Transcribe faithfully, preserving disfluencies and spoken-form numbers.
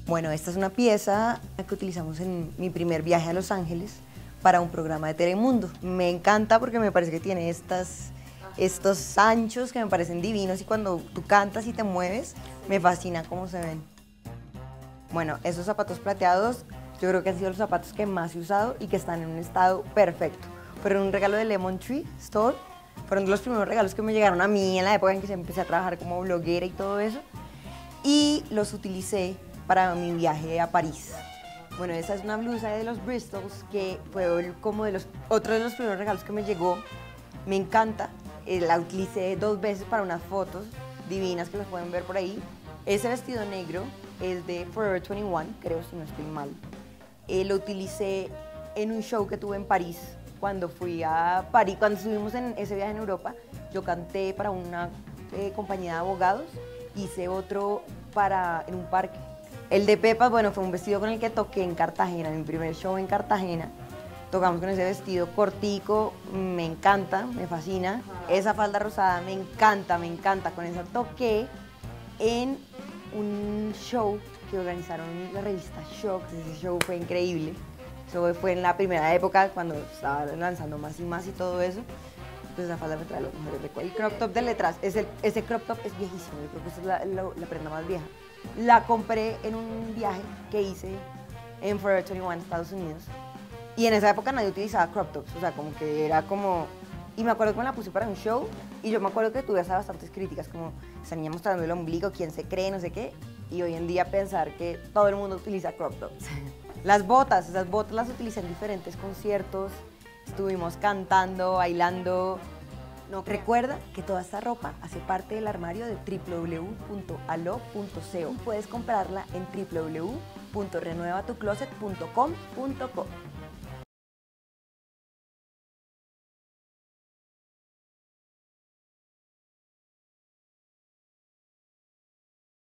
Bueno, esta es una pieza que utilizamos en mi primer viaje a Los Ángeles para un programa de Telemundo. Me encanta porque me parece que tiene estas, estos anchos que me parecen divinos y cuando tú cantas y te mueves, me fascina cómo se ven. Bueno, esos zapatos plateados yo creo que han sido los zapatos que más he usado y que están en un estado perfecto. Fueron un regalo de Lemon Tree Store, fueron de los primeros regalos que me llegaron a mí en la época en que empecé a trabajar como bloguera y todo eso. Y los utilicé para mi viaje a París. Bueno, esa es una blusa de los Bristols que fue como de los, otro de los primeros regalos que me llegó. Me encanta, eh, la utilicé dos veces para unas fotos divinas que las pueden ver por ahí. Ese vestido negro es de Forever veintiuno, creo si no estoy mal. Eh, lo utilicé en un show que tuve en París. Cuando fui a París, cuando estuvimos en ese viaje en Europa, yo canté para una eh, compañía de abogados, hice otro para, en un parque. El de Pepa, bueno, fue un vestido con el que toqué en Cartagena, en mi primer show en Cartagena. Tocamos con ese vestido cortico, me encanta, me fascina. Esa falda rosada me encanta, me encanta. Con esa toqué en un show que organizaron la revista Shock. Ese show fue increíble. Eso fue en la primera época, cuando estaba lanzando más y más y todo eso. Pues la falda me trae los mejores recuerdos. El crop top de letras, es el, ese crop top es viejísimo, yo creo que esa es la, la, la prenda más vieja. La compré en un viaje que hice en Forever veintiuno en Estados Unidos. Y en esa época nadie utilizaba crop tops, o sea, como que era como... Y me acuerdo que me la puse para un show y yo me acuerdo que tuve hasta bastantes críticas, como esa niña mostrando el ombligo, quién se cree, no sé qué. Y hoy en día pensar que todo el mundo utiliza crop tops. Las botas, esas botas las utilicé en diferentes conciertos, estuvimos cantando, bailando. No, recuerda que toda esta ropa hace parte del armario de w w w punto alo punto co. Puedes comprarla en w w w punto renueva tu closet punto com punto co.